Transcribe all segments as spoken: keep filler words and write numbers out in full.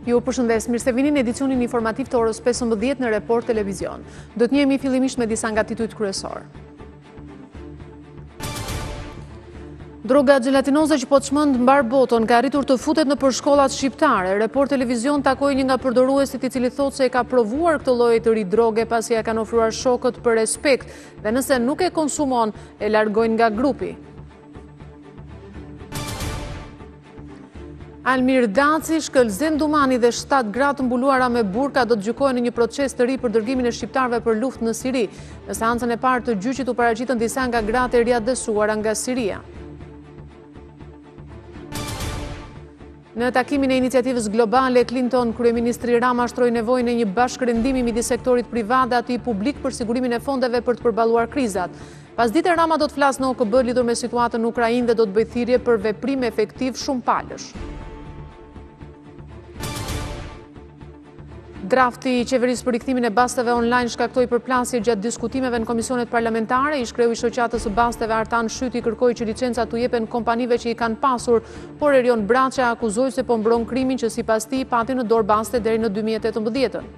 Ju përshëndes, mirë se vini në edicionin informativ të orës pesëmbëdhjetë në Report Televizion. Do të njihemi fillimisht me disa nga titujt kryesor. Droga gjelatinoze që po të çmend mbar botën ka arritur të futet në përshkollat shqiptare. Report Televizion takoi një nga përdoruesit i cili thotë se e ka provuar këtë lloj të ri droge pasi ja kanë ofruar shokët për respekt dhe nëse nuk e konsumon e largojnë nga grupi. Almir Daci, Shkëlzim Dumani dhe shtatë gra të mbuluara me burka do të gjykohen në një proces të ri për dërgimin e shqiptarëve për luftë në Siri. Në seancën e parë të gjyqit u paraqitën disa nga gratë e riadësuara nga Siria. Në takimin e iniciativës globale, Clinton, kryeministri Rama shtroi nevojën e një bashkërendimi midis sektorit privat dhe atij publik për sigurimin e fondeve për të përballuar krizat. Pasdite Rama do të flasë në O K B lidhur me situatën në Ukrainë dhe do të bëjë thirrje për veprim efektiv shumë palësh. Drafti i qeverisë për rikthimin e basteve online shkaktoi përplasje gjatë diskutimeve në komisionet parlamentare. Ish kreu i shoqatës së basteve Artan Shyti kërkoi që licencat t'u jepen kompanive që i kanë pasur, por Erion Braça akuzoi se po mbron krimin që sipas tij pati në dorë baste deri në dy mijë e tetëmbëdhjetë.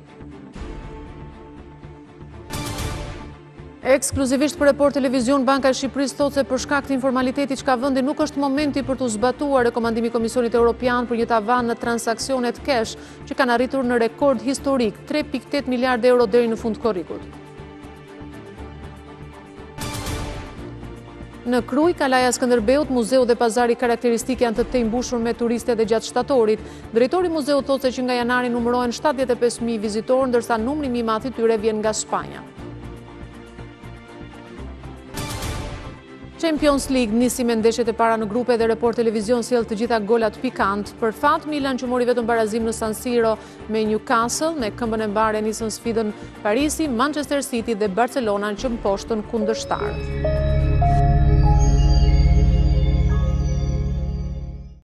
Ekskluzivisht për Report Televizion, Banka e Shqipërisë thotë se për shkak të informalitetit që ka vendi nuk është momenti për të zbatuar rekomandimi i Komisionit Evropian për një tavan në transaksionet cash që kanë arritur në rekord historik, tre pikë tetë miliardë euro deri në fund korrikut. Në Kruj, Kalaja Skënderbeut, muzeu dhe pazari karakteristik janë të tej mbushur me turiste dhe gjatë shtatorit. Drejtori i muzeut thotë se që nga janari numërohen shtatëdhjetë e pesë mijë vizitorë, ndërsa numri më i madh i tyre vjen nga Spanja. Champions League nisi me ndeshjet e para në grupe dhe Report Televizion sjell të gjitha golat pikant. Për fat, Milan që mori vetëm barazim në San Siro me Newcastle, me këmbën e mbarë nisën sfidën Parisi, Manchester City dhe Barcelona që mposhtën kundërshtarët.